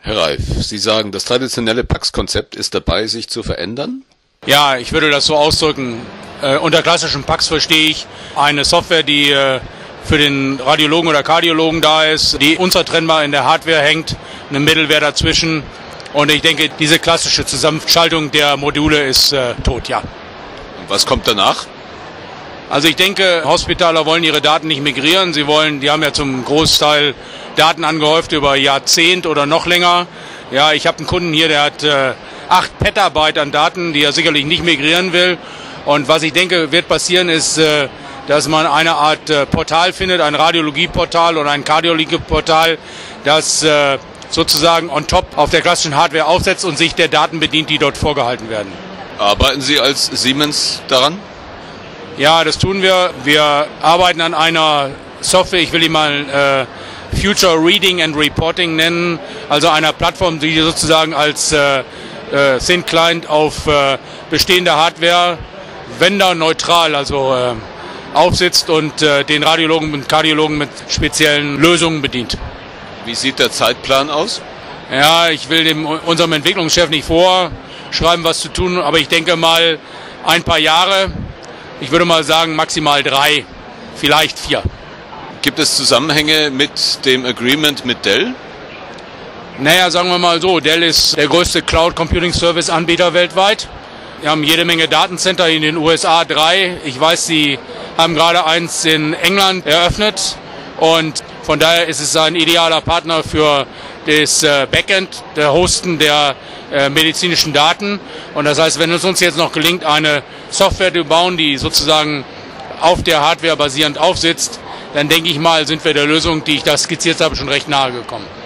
Herr Reif, Sie sagen, das traditionelle PAX-Konzept ist dabei, sich zu verändern? Ja, ich würde das so ausdrücken. Unter klassischen PAX verstehe ich eine Software, die für den Radiologen oder Kardiologen da ist, die unzertrennbar in der Hardware hängt, eine Middleware dazwischen. Und ich denke, diese klassische Zusammenschaltung der Module ist tot, ja. Und was kommt danach? Also ich denke, Hospitaler wollen ihre Daten nicht migrieren. Die haben ja zum Großteil Daten angehäuft über Jahrzehnt oder noch länger. Ja, ich habe einen Kunden hier, der hat 8 Petabyte an Daten, die er sicherlich nicht migrieren will. Und was ich denke, wird passieren, ist, dass man eine Art Portal findet, ein Radiologieportal oder ein Kardiologieportal, das sozusagen on top auf der klassischen Hardware aufsetzt und sich der Daten bedient, die dort vorgehalten werden. Arbeiten Sie als Siemens daran? Ja, das tun wir. Wir arbeiten an einer Software, ich will die mal Future Reading and Reporting nennen, also einer Plattform, die sozusagen als Thin Client auf bestehende Hardware vendorneutral, also aufsitzt und den Radiologen und Kardiologen mit speziellen Lösungen bedient. Wie sieht der Zeitplan aus? Ja, ich will unserem Entwicklungschef nicht vorschreiben, was zu tun, aber ich denke mal ein paar Jahre. Ich würde mal sagen maximal 3, vielleicht 4. Gibt es Zusammenhänge mit dem Agreement mit Dell? Naja, sagen wir mal so, Dell ist der größte Cloud Computing Service Anbieter weltweit. Wir haben jede Menge Datencenter in den USA, 3. Ich weiß, sie haben gerade eins in England eröffnet und von daher ist es ein idealer Partner für das Backend, der Hosten der medizinischen Daten. Und das heißt, wenn es uns jetzt noch gelingt, eine Software zu bauen, die sozusagen auf der Hardware basierend aufsitzt, dann denke ich mal, sind wir der Lösung, die ich da skizziert habe, schon recht nahe gekommen.